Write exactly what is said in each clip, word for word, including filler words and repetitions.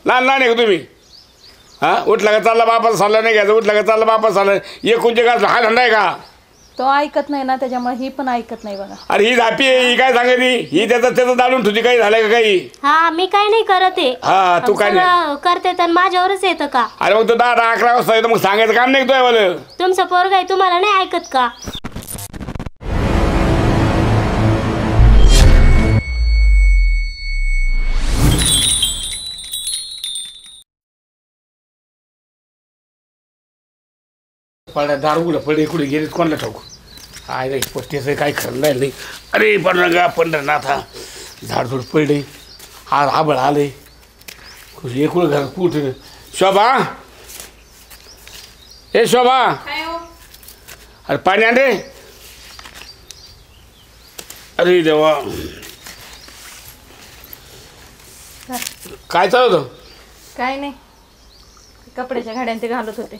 लहान लहान आहे का तुम्ही? हां उठला का चालला बापाचा सल्ला नाही घ्यायचा, उठला का चालला बापाचा सल्ला. एकूणचे का हा धंदा आहे का? तो ऐकत नाही ना त्याच्यामुळे ही पण ऐकत नाही बघा. अरे ही झापी आहे, ही काय सांगायची? ही त्याचं त्याचं दालून ठेवती. काही झालं का काही? हा मी काय नाही करत आहे. हा तू काय नाही करते तर माझ्यावरच येतं का? अरे मग तो दहा दहा अकरा वाजता येतो, मग सांगायचं काम नाही तुझ्या मला. तुमचं पोरग आहे तुम्हाला नाही ऐकत का? पडला दारू कुठं पडले, कुठे गेले कोणाला ठाऊक. आय रे पट्टीचं काही खरं नाही. अरे पंढरगा पंढरनाथा झाडझुड पडले, आज आबळ आले. एकूण घर कुठे? शोभा ए शोभा, अरे पाणी आण रे. अरे देवा काय चालू होतं? काय नाही, कपड्याच्या घड्यान ते घालत होते.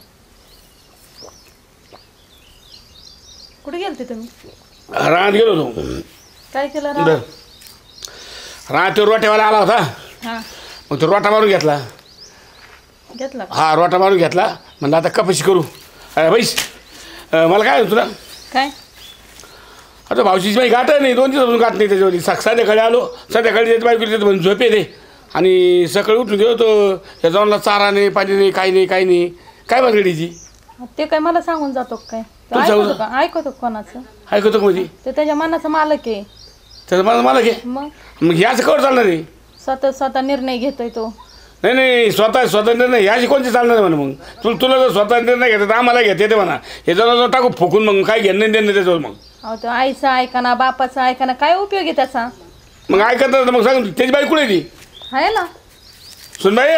कुठे गेलते तुम्ही? रानात गेलो होतो. काय केलं राव? बरं रानात तो रोट्यावाला आला होता. हां मग तो रोटा मारून घेतला. घेतला का? हा रोटा मारून घेतला. म्हणलं आता कपाशी करू. अरे बैस मला काय होतं तुला? काय आता भावशीची बाई गाठ नाही, दोन दिवसापासून गाठ नाही त्याच्यावरती. सक संध्याकाळी आलो, संध्याकाळी त्याची बाई गेली म्हणून झोपे दे. आणि सकाळी उठून गेलो तो या जाऊनला चारा नाही, पाणी नाही, काही नाही, काही नाही. काय बघडीची ते काय मला सांगून जातो काय? तू सांगू ऐकतो का? ऐकतो कोणाचं? ऐकतो का मध्ये? ते त्याच्या मनाचा मालक आहे. त्याचं मला मला घे. मग मग याचं कवर चालणार नाही. स्वतः स्वतः निर्णय घेतोय तो. नाही नाही स्वतः स्वतः निर्णय याची कोणती चालणार म्हणा. मग तुला तुला जर स्वतः निर्णय घेतात तर आम्हाला घेते ते म्हणा. हे जरा टाकू फुकून मग काय घेणं देणं त्याच्यावर. मग अहो तो आईचा ऐकाना बापाचा ऐकाना काय उपयोग आहे त्याचा? मग ऐकत मग सांग त्याची बाई कुठे ती? आहे ना सुनबाई,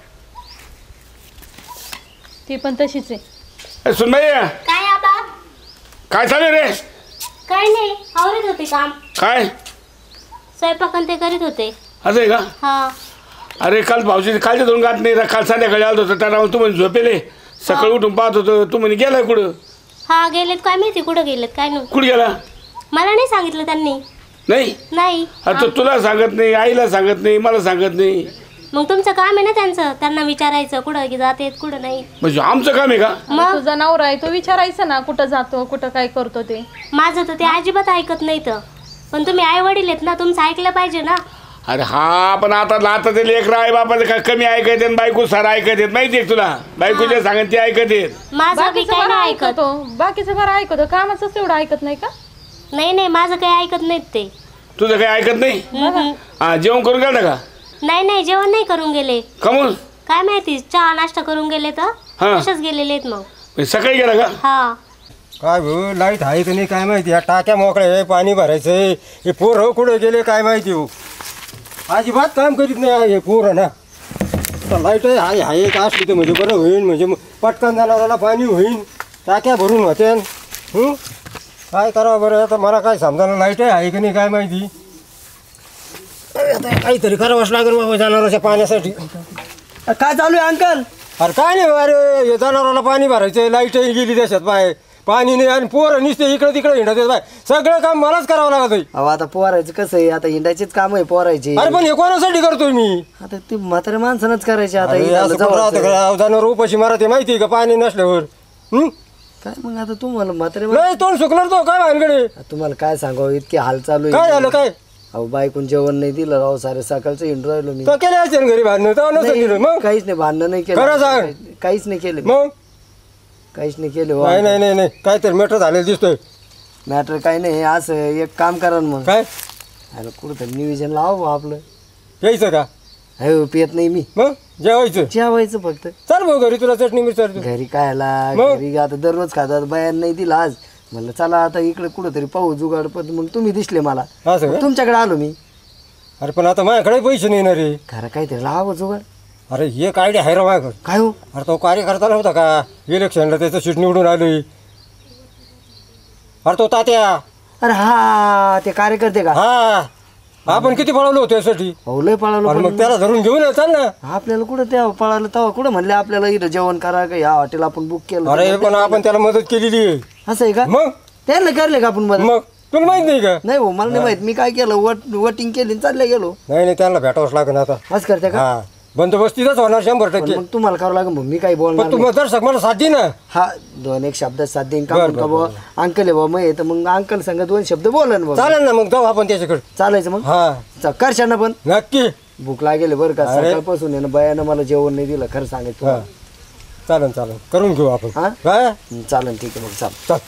ती पण तशीच आहे. सुनबाई काय आता? काय चालू रे? काय नाही आवरत होते काम. काय स्वयंपाक ते करीत होते. असं आहे का? हा अरे काल भाऊजी कालच्या दोन गाठ नाही, काल संध्याकाळी आलो होतो त्याला तू म्हणे झोपेले. सकाळी उठून पाहत होतो तू म्हणे गेलाय कुठं? हा गेलेत काय माहिती कुठं गेलेत काय नाही. कुठं गेला? मला नाही सांगितलं त्यांनी. नाही नाही अरे तो तुला सांगत नाही, आईला सांगत नाही, मला सांगत नाही. मग तुमचं काम आहे ना त्यांचं, त्यांना विचारायचं कुठं जातेत कुठं नाही. म्हणजे आमचं काम आहे का? मग तुझा नवरा आहे तो विचारायचं ना कुठं जातो कुठं काय करतो ते. माझं तर ते अजिबात ऐकत नाही तर. पण तुम्ही आई वडील आहेत ना, तुमचं ऐकलं पाहिजे ना. अरे हा पण आता आता ते लेकरं आई बापाचं का कमी ऐकत आहेत, बायको सारं ऐकत आहेत माहिती आहे तुला. बायको जे सांगत ते ऐकत आहेत. माझं बी काय नाही ऐकत. ऐकतो बाकीचं बरं ऐकतो, कामाचं तेवढं ऐकत नाही का? नाही नाही माझं काही ऐकत नाहीत ते. तुझं काही ऐकत नाही? हम्म. हा जेवण करून गेलं का? नाही नाही जेवण नाही करून गेले. कमून काय माहिती चहा नाश्ता करून गेले तर हा तसेच गेलेले आहेत मग. सकाळी गेला का? हा काय भाऊ लाईट आहे का नाही काय माहिती. या टाक्या मोकळ्या आहे, पाणी भरायचंय. हे पोर हो कुठे गेले काय माहिती हो. अजिबात काम करीत नाही हे पोर ना. लाईट आहे हाय हाय का असली तर म्हणजे बरं होईल, म्हणजे पटकन जनावराला पाणी होईल, टाक्या भरून होते. काय करावं बरं आता मला काय समजा. लाईट आहे का नाही काय माहिती. आता काहीतरी करावंच लागेल बाबा जनावरांच्या पाण्यासाठी. काय चालू आहे अंकल? अरे काय नाही अरे हे जनावराला पाणी भरायचं, लाईटही गेली त्याच्यात बाय, पाणी नाही आणि पोरं नुसते इकडे तिकडे हिंडत बाय. सगळं काम मलाच करावं लागत आहे. अहो आता पोरायचं कसं आहे, आता हिंडायचेच काम आहे पोरायचे. अरे पण हे कोणासाठी करतोय मी? आता ते म्हातारे माणसानच करायचे. आता अरे हे असं झालं कुठं राहतं जवळचं. का? जनावर उपाशी मारा ते माहिती आहे का पाणी नसल्यावर. हं? काय मग आता तुम्हाला म्हातारे नाही तोंड सुकणार तो काय भानगडे. मा- तुम्हाला काय सांगावं इतके हाल चालू काय झालं काय? अहो बायकून जेवण नाही दिलं राव, सारे सकाळचं हिंडू राहिलो मी. तो केले असेल घरी भांडणं तेव्हा नसेल दिलं. मग काहीच नाही भांडणं नाही खरं सांग. केलं, काहीच नाही केलं, मग काहीच नाही केलं. हो. नाही नाही नाही नाही काहीतरी मेटर झालेलं दिसतोय. मॅटर काही नाही असं एक काम करा ना मग. काय अरे कुठं नियोजन लावा बुवा आपलं. यायचं का? हो पियत नाही मी, मग जेवायचं. जेवायचं फक्त. चल भाऊ घरी तुला चटणी मिरची. घरी काय आला मग? घरी आता दररोज खातात बयान नाही दिला आज. म्हणलं चला आता इकडे कुठंतरी पाहू जुगाड. पण मग तुम्ही दिसले मला, असं का? तुमच्याकडे आलो मी. अरे पण आता माझ्याकडे पैसे नाही ना रे. खरं काहीतरी लावा जुगाड. अरे एक आयडिया आहे रा माझ्याकडे. काय हो? अरे तो कार्यकर्ता नव्हता का इलेक्शनला, त्याचं सीट निवडून आलोय. अरे तो तात्या. अरे हा ते कार्यकर्ते का? हा आपण किती पळवलो होतो त्यासाठी. हो लय पळालो. अरे पण मग त्याला धरून घेऊन ये, चल ना. आपल्याला कुठं त्या पळालं तेव्हा कुठं म्हणले आपल्याला इथं जेवण करा का या हॉटेल आपण बुक केलं. अरे पण आपण त्याला मदत केलेली आहे. असं आहे का? मग त्यांना करले का आपण मदत? मग तुला माहित नाही का? नाही हो मला नाही माहित. मी काय केलं वट वोटिंग केली आणि चालले गेलो. नाही नाही त्यांना भेटावंच लागेल आता. असं करते का? हा बंदोबस्तीतच होणार शंभर पण टक्के. मग तुम्हाला करावं लागेल, मग मी काही पण बोलणार तू नाही. दर्शक मला साथ दे ना. हा दोन एक शब्दात साथ देईन का बरं, म्हणतो बरं, बुवा अंकल आहे बुवा मग तर मग अंकल संग दोन शब्द बोलन बुवा. चालेल ना मग जाऊ आपण त्याच्याकडे. चालायचं मग हा करशाल ना पण नक्की. भूक लागेल बरं का अरे. सकाळपासून आहे ना बायानं मला जेवण नाही दिलं खरं सांगायचं हा तुम्हाला. चालेल चालेल करून घेऊ आपण. हा? काय चालेल ठीक आहे मग चाल. चल.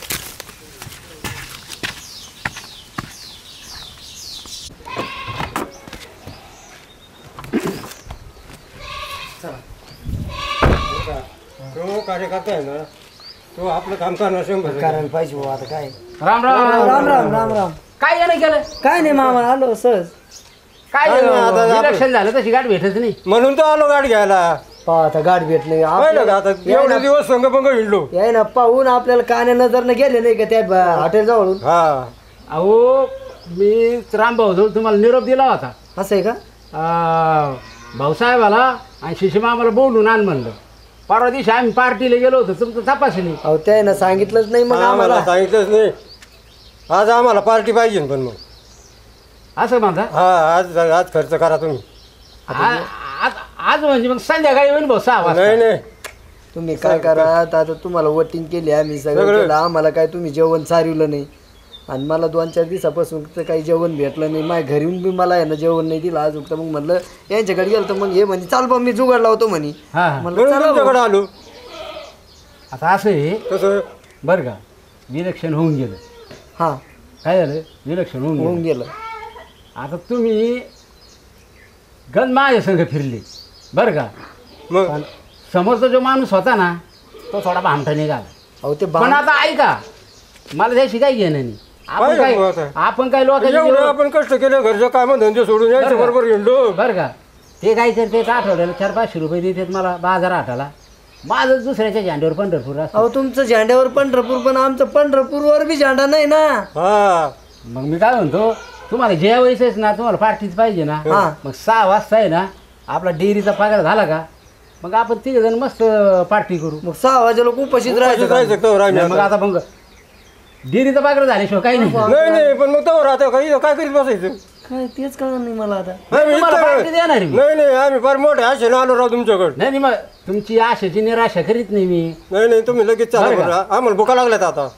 तो कार्यकर्ता आहे ना तो आपलं काम करणार शंभर टक्के. करायला पाहिजे बुवा आता काय. राम राम राम राम राम राम. काय यानं केलं काय नाही मामा आलो सहज. काय काय नाही, आता आपण- इलेक्शन झालं तशी गाठ भेटत नाही. म्हणून तो आलो गाडी घ्यायला. पहा आता गाठ भेट नाही पाहिलं का आता याय एवढे ना- दिवस संघ पंग हिंडलो. याय ना पाहून आपल्याला कान्या नजरनं गेले नाही का त्या हॉटेल जवळून. हा अहो मी रामभाऊ जवळ तुम्हाला निरोप दिला होता. असं आहे का. अं, भाऊसाहेबाला आणि शिशिमा आम्हाला बोलून आण म्हणलं. परवा दिवशी आम्ही पार्टीला गेलो होतो तुमचं तपासणी. अहो त्यानं सांगितलंच नाही मग आम्हाला आम्हाला. सांगितलंच नाही. आज आम्हाला पार्टी पाहिजे पण मग. असं म्हणता हा आज आज खर्च करा तुम्ही. आ- आज आज म्हणजे मग संध्याकाळी होईल भाऊ सहा वाजता. नाही नाही तुम्ही काय करा आता तुम्हाला वोटिंग केली आम्ही सगळं सगळं. केलं आम्हाला काय तुम्ही जेवण चारिवलं नाही आणि मला दोन चार दिवसापासून तर काही जेवण भेटलं नाही. माझ्या घरी येऊन बी मला आहे ना जेवण नाही दिलं आज तर मग म्हणलं यांच्याकडे गेलं तर मग हे म्हणे चाल बा मी जुगाड लावतो म्हणे. हा हा. म्हणलं म्हणून चला तुमच्याकडे भाऊ. आलो. आता असं आहे कसं बरं का इलेक्शन होऊन गेलं. हा काय झालं इलेक्शन होऊन होऊन गेलं. गेलं. आता तुम्ही गण माझ्या संघ फिरले बरं का. मग पण समोरचा जो माणूस होता ना तो थोडा भामटा निघाला. अहो ते पण बाण आता ऐका मला त्याशी काही घेणं नाही. आपण पाहिलं काय मग आता. आपण काय लोकांची एवढं जेवढं- आपण कष्ट केले घरचे काम धंदे सोडून यायचं बरं. बरोबर हिंडलो. बरं का ते काय करते आठवड्याला चार पाचशे रुपये देतात मला बाजार आठाला. माझं दुसऱ्याच्या झेंड्यावर पंढरपूर असतं. अहो तुमचं झेंड्यावर पंढरपूर पण आमचं पंढरपूरवर बी झेंडा नाही ना. हा मग मी काय म्हणतो तुम्हाला जेवायचंच ना तुम्हाला पार्टीच पाहिजे ना. हा. मग सहा वाजता आहे ना आपला डेअरीचा पगार झाला का मग आपण तिघ जण मस्त पार्टी करू. मग सहा वाजेला उपाशीच राहायचं का? जायचं तर राहिलं नाही, मग आता. आता मग डेअरीचा पगार झाल्याशिवाय काही नाही. नाही नाही पण मग तो राहतो काही काय करीत बसायचं. काय तेच कळलं नाही मला आता. आम्ही तुम्हाला इथं- पार्टी देणार मी. नाही नाही आम्ही फार मोठे आशेने आलो राव तुमच्याकडे. नाही नाही, मग तुमची आशाची निराशा करीत नाही मी. नाही नाही तुम्ही लगेच चालू बरं का? करा. आम्हाला भुका लागल्यात आता.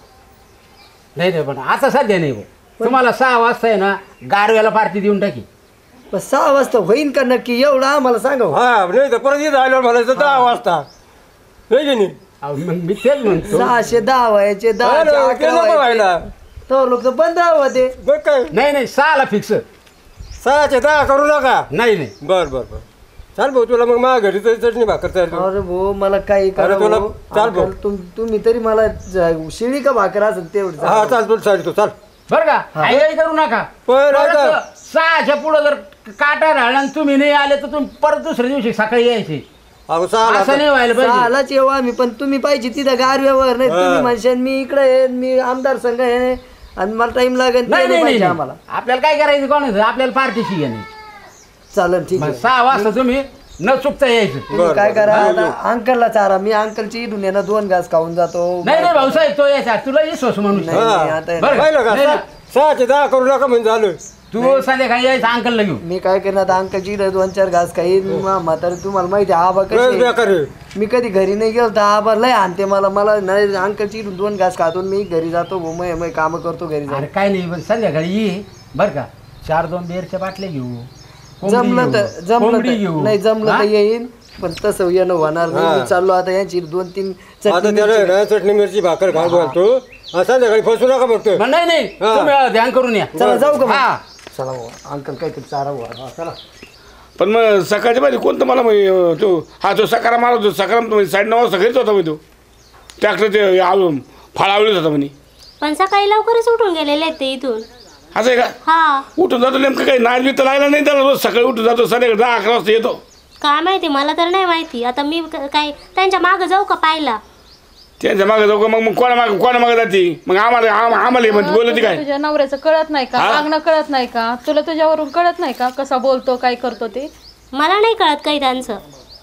नाही नाही पण आता सध्या नाही भाऊ. तुम्हाला सहा वाजता आहे ना गारव्याला पार्टी देऊन टाकी. पण सहा वाजता होईन का नक्की एवढं आम्हाला सांगा हो. हा नाही तर परत इथं आल्यावर म्हणायचं दहा वाजता नाही की नाही. अहो, मग मी तेच म्हणतो. सहाशे दहा व्हायचे हा दहा ना, ते नको व्हायला. तर लोक तर पंधरा होते. बघ काय नाही नाही सहाला फिक्स. सहाचे दहा करू नका. नाही नाही बर बर बर चाल भाऊ तुला मग माझ्या घरी तरी चटणी भाकर तयार करू. अरे भाऊ मला काही करा अरे तुला- भाऊ. चाल भाऊ. अंकल, तुम- तुम्ही तरी मला ज- शिळी का भाकर असेल तेवढी हा सांगा. चाल तुला चाल तू चाल. बरं का आई करू नका. पण परत ऐका. सहाच्या पुढं जर काटा राहिला आणि तुम्ही नाही आले तर तुम्ही परत दुसऱ्या दिवशी सकाळी यायचे. अहो चाल असं आता. नाही व्हायला पाहिजे. सहालाच येऊ आम्ही पण तुम्ही पाहिजे तिथं गारव्यावर नाही हा. तुम्ही म्हणशान मी इकडे आहे मी आमदार संघ आहे आणि मला टाइम लागेल ते नाही नाही नाही पाहिजे नाही आम्हाला. आपल्याला काय करायचं कोणाचं आपल्याला पार्टीशी घेणे. चालेल ठीक मग आहे. सहा वाजता तुम्ही न चुकता यायचं. तुम्ही बरं, काय बरं. करा येऊ, आता अंकलला चारा मी अंकलची इडून येणार दोन घास खाऊन जातो. नाही नाही भाऊसाहेब तो यायचा तुला विश्वास माणूस नाही, आहे. हा. नाही, आता बरं का? पाहिलं का नाही, सहा- सहाचे दहा करू नका म्हणजे झालं. तू संध्याकाळी यायचं अंकलला घेऊन. मी काय करणार आता अंकलची इडं दोन चार घास खाईन म्हातारे तुम्हाला माहिती आहे, आबा लयच कशी आहे. बेकार आहे. मी कधी घरी नाही गेलो तर आबा लय आणते मला मला नाही अंकलची इडून दोन घास खातो मी घरी जातो मग मग कामं करतो घरी जाऊन. अरे काय नाही पण संध्याकाळी ये बरं का चार दोन बेरच्या बाटल्या घेऊ. कोंबडी जमलं तर घेऊ. जमलं कोंबडी तर घेऊ. नाही जमलं हा? तर येईन पण तसं येणं होणार नाही. हा. मी चाललो आता यांची दोन तीन आता चटणी त्याला आहे ना चटणी मिरची भाकर घाल घालतो. हा, संध्याकाळी फसू नका म्हणतो. पण नाही नाही हा. तुम्ही ध्यान करून या. चला जाऊ का मग? हा चला भाऊ, अंकल काहीतरी चारा भाऊ. हा, चला पण मग सकाळच्या पाहिजे कोणतं मला मग तो हा तो सकारा मारत होतो सकाराम साडे नऊ वाजता घरीच होता मग तो ट्रॅक्टर ते फाळ आवडीत होता म्हणे. पण सकाळी लवकरच उठून गेलेले आहेत ते इथून. असं आहे का हा उठून जातो नेमकं काही नाच बी तर लागला नाही त्याला रोज सकाळी उठून जातो संध्याकाळी दहा अकरा वाजता येतो. काय माहिती मला तर नाही माहिती. आता मी क- काय त्यांच्या मागं जाऊ का पाहिला. त्यांच्या मागे जाऊ का मग मग कोणा मागे कोणा मागे जाते मग आम्हाला आम- आम्हाला म्हणते बोलती काय. तुझ्या नवऱ्याचं कळत नाही का हा? वागणं कळत नाही का तुला तुझ्यावरून कळत नाही का कसा बोलतो काय करतो ते. मला नाही कळत काही त्यांचं.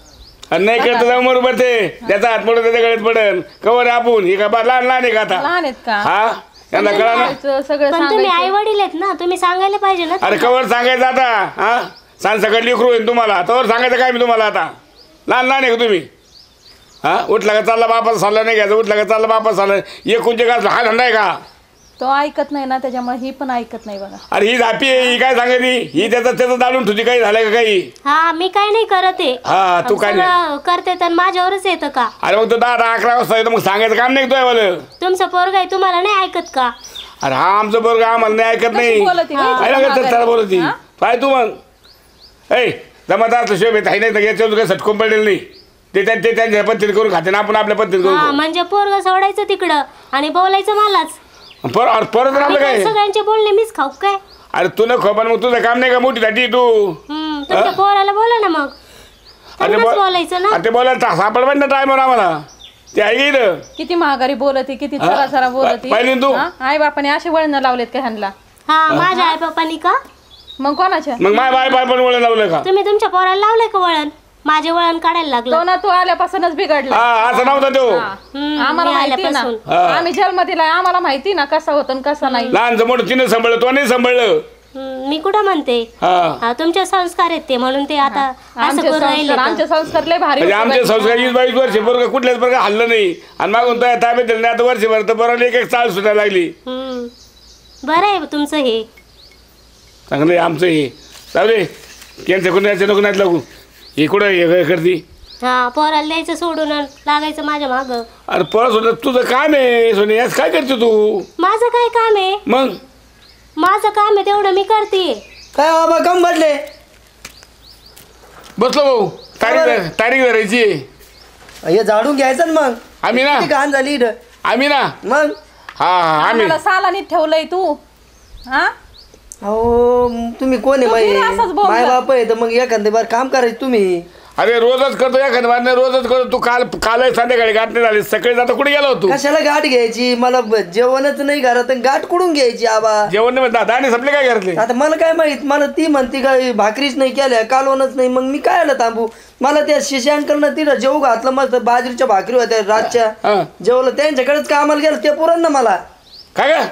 आणि नाही करत जाऊ बरोबर ते त्याचा हात पडतो त्याच्या गळ्यात पडन कवर आपण हे का बा लहान लहान आहे का आता. लहान आहेत का हा यांना कळा ना. सांगायचं, सगळं पण तुम्ही आई सांगायचं. वडील आहेत ना तुम्ही सांगायला पाहिजे ना. अरे कवर सांगायचं आता हा सांग सकाळी लेकरू होईल तुम्हाला तर सांगायचं काय मी तुम्हाला आता लहान लहान आहे का तुम्ही हां उठला का चालला बापास चालला नाही घ्यायचं उठला का चालला बापास चालला एकूणचे का हा धंदा आहे का तो ऐकत नाही ना त्याच्यामुळे ही पण ऐकत नाही बघा. अरे ही झापी आहे ही काय सांगायची ही त्याचं त्याचं दालून ठुती काही झालं का काही हा मी काय नाही करत आहे हा तू काय नाही सगळं करते तर माझ्यावरच येतं का अरे मग तो दहा दहा अकरा वाजता येतो मग सांगायचं काम नाही तुझ्या मला तुमचं पोरग आहे तुम्हाला नाही ऐकत का अरे हा आमचं बरोबर आम्हाला नाही ऐकत नाही कशी बोलती बाई तुझ्या ऐका तर त्याला माघारी? बोलती हा? पाय तू मग ऐ जमादार शोभ येत आहे नाही तर याच्यावर काही सटकून पडलेलं नाही ते त्या ते त्यांच्या पद्धतीने करून खाते ना आपण आपल्या पद्धतीने हा करू म्हणजे पोरग सोडायचं तिकडं आणि बोलायचं मलाच पर अरे परत मी आपलं काय काय सगळ्यांचे बोलणे मीच खाऊ काय अरे तू न खोपन मग तुझं काम नाही का मोठी साठी तू हम्म तुमच्या पोराला बोला ना मग अरे त्यांनाच बोल- बोलायचं ना अरे ते बोलायला सापड पण ना टायमवर आम्हाला ते आहे इथं किती महागारी बोलती किती हा? चरा चरा बोलती पाहिली ना तू? आई बापाने असे वळण लावलेत का ह्यांना हा माझ्या आई बापानी का मग कोणाच्या मग माय बाय बाय पण वळण लावलं का तुम्ही तुमच्या पोराला लावलंय का वळण माझे वळण काढायला लागलं तो ना तू आल्यापासूनच बिघडला. हा असं नव्हता तो हा. हम्म, आम्हाला मी माहिती ना आल्यापासून. हा. आम्ही जन्म दिलाय आम्हाला माहिती ना कसा होतं आणि कसा नाही. लहानचं मोठं तिने सांभाळलं तो नाही सांभाळलं हम्म, मी कुठं म्हणते हा हा तुमचे संस्कार आहेत ते म्हणून ते आता असं आमचे करून राहिले संस्कार का? आमचे संस्कार लय भारी म्हणजे होते आमचे बाई. संस्कार वीस बावीस वर्ष बरोबर कुठल्याच प्रकार हल्लं नाही आणि मागून तो ताब्यात दिलं नाही आता वर्षभर तर बरोबर एक एक चाल सुटायला लागली हम्म. बरं आहे तुमचं हे चांगलं आहे आमचं हे जाऊ दे त्यांचं कोणी याचं नको नाही लागू हे कुठं हे करते हा पोराला द्यायचं सोडून आणि लागायचं माझ्या माग अरे परत सोडलं तुझं काम आहे सोने याच काय करते तू माझं काय काम आहे मग माझं काम आहे तेवढं मी करते काय बाबा कम बदले बसलो भाऊ तारीख तारीख धरायची हे झाडून घ्यायचं ना मग आम्ही ना किती घाण झाली इथं आम्ही ना मग हा हा आम्ही आम्हाला सालानीत ठेवलंय तू हा अहो तुम्ही कोण आहे तू बाई बिना असंच बोलता. माय बाप आहे तर मग एखाद्या बार काम करायचं तुम्ही अरे रोजच करतो एखाद्या बार नाही रोजच करतो तू काल काल संध्याकाळी गाठ नाही झाली सकाळी जाता कुठे गेला होतो कशाला गाठ घ्यायची मला ब- जेवणच नाही घरात आणि गाठ कुठून घ्यायची आबा जेवण नाही म्हणता दाणे संपले काय घरातले आता मला काय माहित मला ती म्हणते काय भाकरीच नाही केल्या कालवणच नाही मग मी काय आलं थांबू मला त्या शिष्यांकडनं तिथं जेवू घातलं मस्त बाजरीच्या भाकरी होत्या रातच्या हा जेवलं त्यांच्याकडेच कामाला गेलं ते पुरण ना मला काय का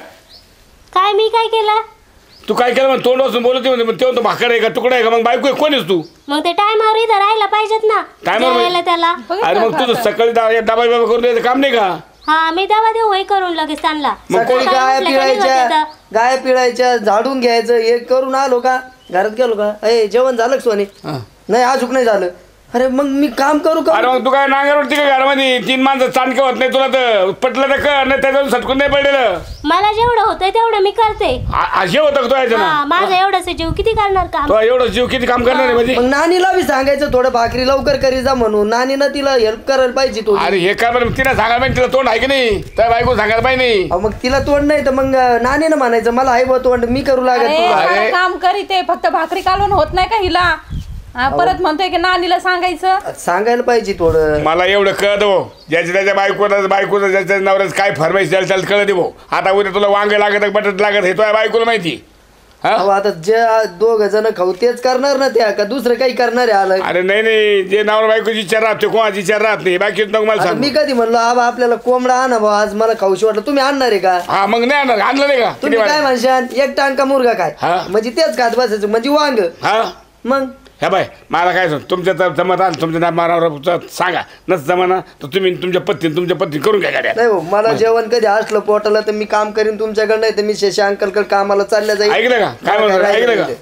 काय मी काय केलं तू काय केलं मग तोंड वाचून बोलत होते तेव्हा तो भाकर आहे का तुकडा आहे का मग बायको आहे, कोण आहेस तू मग ते टायमावर इथं राहायला पाहिजेत ना टायमावर जेवायला त्याला बघितलं अरे मग का तुझं आता? सकाळी डबा डबा करून द्यायचं काम नाही का हा मी दवा देऊ वय करून लगेच त्यांना मग सकाळी कोण- गाय उठलं का निघत पिळायच्या येतं? गाय पिळायच्या झाडून घ्यायचं हे करून आलो का घरात गेलो का अय जेवण झालं का सोने हा. नाही अजून नाही झालं अरे मग मी काम करू का अरे मग तू काय नांगरवरती का घरामध्ये तीन माणसं चांडके होत नाही तुला तर पटलं तर कर नाही त्याच्यावर सटकून नाही पडलेलं मला जेवढं होतंय तेवढं मी करते आ- असे होतं का तो याच्या हा ना माझं एवढंच जीव किती करणार काम तो एवढं जीव किती काम करणार आहे म्हणजे मग नानीला बी सांगायचं थोडं भाकरी लवकर करी जा म्हणून नानीनं तिला हेल्प करायला पाहिजे तो अरे हे काय बरं तिला सांगायला पाहिजे तिला तोंड आहे की नाही त्या बायको सांगायला पाहिजे नाही अहो, मग तिला तोंड नाही तर मग नानीनं म्हणायचं मला आहे बा तोंड मी करू लागत अरे तुला सारं काम करीते फक्त भाकरी कालवण होत नाही का हिला हा, परत म्हणतोय की नानीला सांगायचं सांगायला पाहिजे थोडं मला एवढं कळत हो ज्याच्या त्याच्या बायकोला बायकोचं ज्याच्या नवऱ्याच काय फरमाईश द्यायला त्याला कळत भाऊ आता उद्या तुला वांग लागत बटाट लागत हे तुझ्या बायकोला माहिती हा अहो आता जे दोघ जण खाऊ तेच करणार ना त्या का दुसरं काही करणार आहे आलं अरे नाही नाही जे नवरा बायकोची विचार राहते कोणाची विचार राहत नाही बाकी नको मला आता सांग मी कधी म्हणलो आबा आपल्याला कोंबडा आणा भाऊ आज मला खाऊशी वाटलं तुम्ही आणणार आहे का हा मग नाही आणलं आणलं नाही का किती तुम्ही काय वेळा? म्हणशान एक टांका मुर्गा काय हा. म्हणजे तेच खात बसायचं म्हणजे वांग हा मग ह्या बाय मला काय सांग तुमच्या तर जमत आलं तुमच्या मारावर सांगा नस जमाना तर तुम्ही तुमच्या पत्तीने तुमच्या पत्नी करून घ्या गाड्या नाही भाऊ मला जेवण कधी असलं पोटाला तर मी काम करीन तुमच्याकडे नाही तर मी शेषे अंकलकडे कामाला चालल्या जाईल ऐकलं का काय म्हणणार ऐकलं का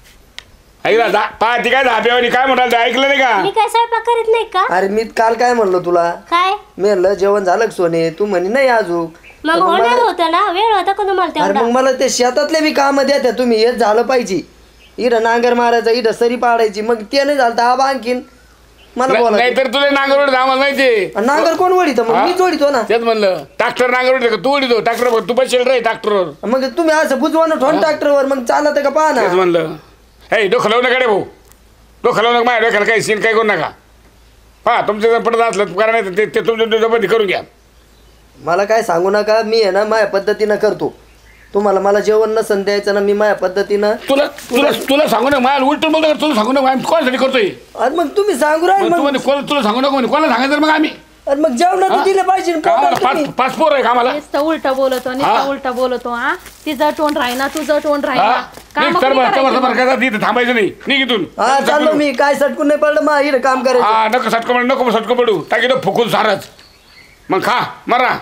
ऐकलं दा पा ती काय धाब्यावानी काय म्हणाल ते ऐकलं नाही का मी काय स्वयंपाक करीत नाही का अरे मी काल काय म्हणलो तुला काय मी म्हणलं जेवण झालं का सोने तू म्हणे नाही अजून मग होणार होतं ना वेळ होता का तुम्हाला अरे तेवढा मग मला ते शेतातले बी काम द्या तुम्ही हेच झालं पाहिजे इथं नांगर मारायचं इथं सरी पाडायची मग ते नाही झालं तर आबा आणखीन मला बोला नाही तर तुला नांगरवड आम्हाला माहिती नांगर कोण वडीत मग मी जोडीतो ना तेच म्हणलं ट्रॅक्टर नांगरवड का तू उडीतो ट्रॅक्टर तू बसेल रे ट्रॅक्टरवर मग तुम्ही असं बुजवा ना ठोन ट्रॅक्टरवर मग चालत का पहा तेच ना म्हणलं हे डोकं लावू नका रे भाऊ डोकं लावू नका माझ्या डोक्याला काही सीन काही करू नका हा तुमचं जर पडत असलं करा नाही तर ते ते तुमच्या तुमच्या पद्धती करून घ्या मला काय सांगू नका मी आहे ना माझ्या पद्धतीनं करतो तुम्हाला मला जेवण नसन द्यायचं ना मी माझ्या पद्धतीनं तुला तुला तुला सांगू नका मला उलटून बोलतो तुला सांगू नका आम्ही कोणासाठी करतोय अरे मग तुम्ही सांगू राहील मग तू मग म्हणजे कोण तुला सांगू नको म्हणजे कोणाला सांगायचं मग आम्ही अरे मग जेवणाचं दिलं पाहिजे ना, कामाला पोटात तुम्ही. पाच पाच पोर आहे कामाला नुसतं उलटा बोलतो हा. नुसतं उलटा बोलतो हा तिचं तोंड राहीना तुझं तोंड हा राहीना काम निघ, कोणी सरबा सरबा करायचं सरबा मग? करता तिथं थांबायचं नाही निघ इथून हा चाललो मी, काय सटकून नाही पडलं मग इकडे काम करायचं. हा नको सटको पडू नको सटको पडू टाकी तो फुकून सारच मग खा मरा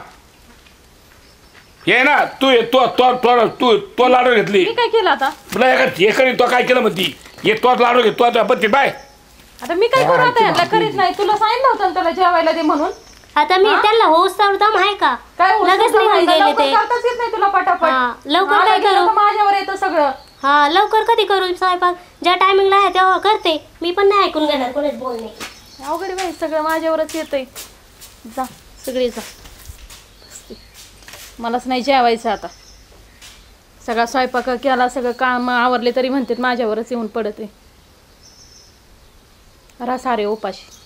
ये ना तू ये, तो तो तो तू तो लाडू घेतली मी काय केलं आता तुला एका एकाने तो काय केलं म्हणती ये तोच लाडू घे तो आता पत्ती बाय आता मी काय करू आता यांना करीत नाही तुला सांगितलं होतं ना त्याला जेवायला दे म्हणून आता मी त्यांना होस तर दम आहे का काय होतं लगेच तुला निघून माहिती? गेले लवकर ते करताच येत नाही तुला पटापट हा, लवकर आता काय गेलं करू? तर माझ्यावर येतं सगळं हा लवकर कधी करू स्वयंपाक ज्या टायमिंगला आहे तेव्हा करते मी पण नाही ऐकून घेणार कोणीच बोलणे अवघड बाई सगळं माझ्यावरच येतंय जा सगळे जा मलाच नाही जेवायचं आता सगळा स्वयंपाक केला सगळं काम आवरले तरी म्हणतात माझ्यावरच येऊन पडते रा सारे उपाशी